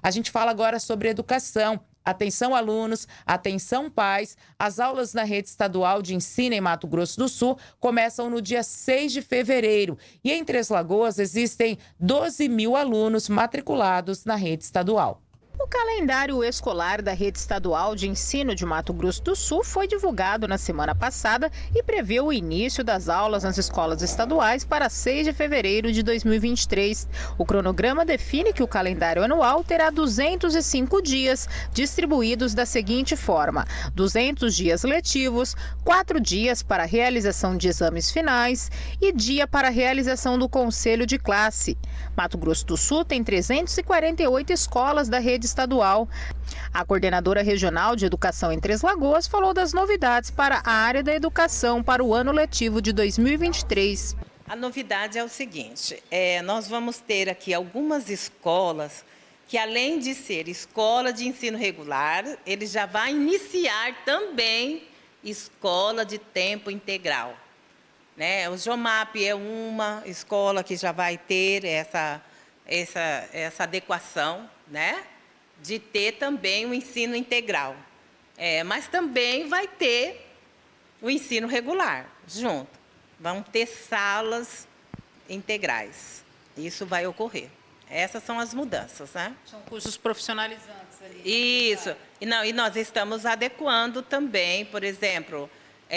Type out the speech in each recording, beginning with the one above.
A gente fala agora sobre educação. Atenção alunos, atenção pais, as aulas na rede estadual de ensino em Mato Grosso do Sul começam no dia 6 de fevereiro. E em Três Lagoas existem 12 mil alunos matriculados na rede estadual. O calendário escolar da Rede Estadual de Ensino de Mato Grosso do Sul foi divulgado na semana passada e prevê o início das aulas nas escolas estaduais para 6 de fevereiro de 2023. O cronograma define que o calendário anual terá 205 dias, distribuídos da seguinte forma: 200 dias letivos, 4 dias para a realização de exames finais e dia para a realização do conselho de classe. Mato Grosso do Sul tem 348 escolas da rede estadual. A coordenadora regional de educação em Três Lagoas falou das novidades para a área da educação para o ano letivo de 2023. A novidade é o seguinte, nós vamos ter aqui algumas escolas que, além de ser escola de ensino regular, ele já vai iniciar também escola de tempo integral. O Jomap é uma escola que já vai ter essa adequação, de ter também o ensino integral. Mas também vai ter o ensino regular junto. Vão ter salas integrais. Isso vai ocorrer. Essas são as mudanças, São cursos profissionalizantes ali. Isso. E nós estamos adequando também, por exemplo,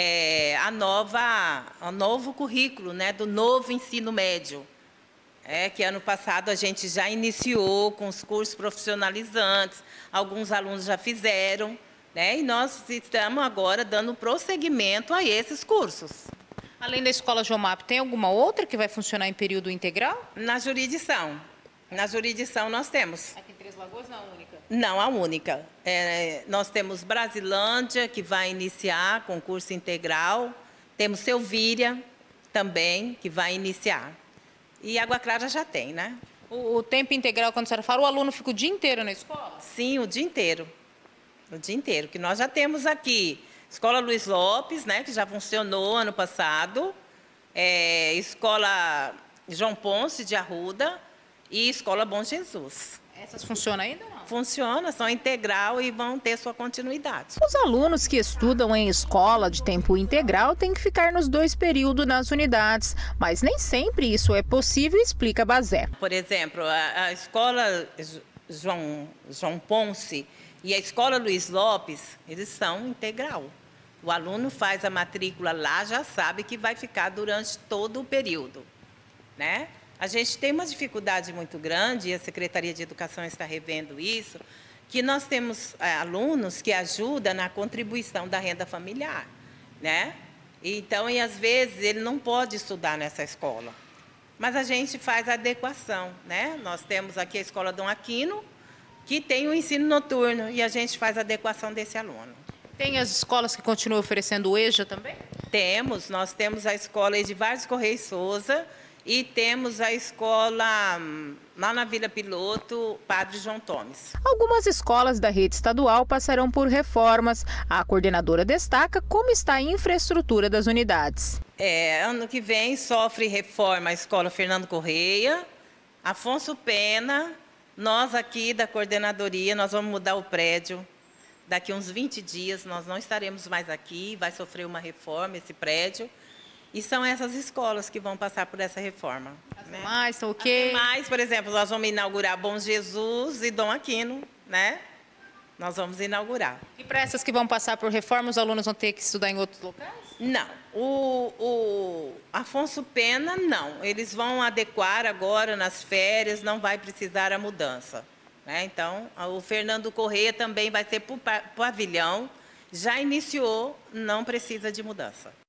o novo currículo, do novo ensino médio. Que ano passado a gente já iniciou com os cursos profissionalizantes, alguns alunos já fizeram, e nós estamos agora dando prosseguimento a esses cursos. Além da escola Jomap, tem alguma outra que vai funcionar em período integral? Na jurisdição nós temos. Aqui em Três Lagoas, não a única? Não, a única. Nós temos Brasilândia, que vai iniciar com curso integral, temos Selvíria também, que vai iniciar. E Água Clara já tem, O tempo integral, quando a senhora fala, o aluno fica o dia inteiro na escola? Sim, o dia inteiro. O dia inteiro, que nós já temos aqui. Escola Luiz Lopes, que já funcionou ano passado. Escola João Ponce de Arruda e Escola Bom Jesus. Essas funcionam ainda ou não? Funciona, são integral e vão ter sua continuidade. Os alunos que estudam em escola de tempo integral têm que ficar nos 2 períodos nas unidades, mas nem sempre isso é possível, explica Bazé. Por exemplo, a escola João Ponce e a escola Luiz Lopes, eles são integral. O aluno faz a matrícula lá, já sabe que vai ficar durante todo o período, A gente tem uma dificuldade muito grande, e a Secretaria de Educação está revendo isso, que nós temos alunos que ajudam na contribuição da renda familiar, Então, e às vezes, ele não pode estudar nessa escola. Mas a gente faz a adequação, Nós temos aqui a Escola Dom Aquino, que tem o ensino noturno, e a gente faz a adequação desse aluno. Tem as escolas que continuam oferecendo o EJA também? Nós temos a escola Edivardo Correia e Souza, e temos a escola, lá na Vila Piloto, Padre João Tomes. Algumas escolas da rede estadual passarão por reformas. A coordenadora destaca como está a infraestrutura das unidades. Ano que vem sofre reforma a escola Fernando Correia, Afonso Pena. Nós aqui da coordenadoria, nós vamos mudar o prédio. Daqui uns 20 dias nós não estaremos mais aqui, vai sofrer uma reforma esse prédio. E são essas escolas que vão passar por essa reforma. As demais estão o quê? As demais, por exemplo, nós vamos inaugurar Bom Jesus e Dom Aquino, Nós vamos inaugurar. E para essas que vão passar por reforma, os alunos vão ter que estudar em outros locais? Não. O Afonso Pena, não. Eles vão adequar agora nas férias, não vai precisar a mudança. Então, o Fernando Corrêa também vai ser para o pavilhão. Já iniciou, não precisa de mudança.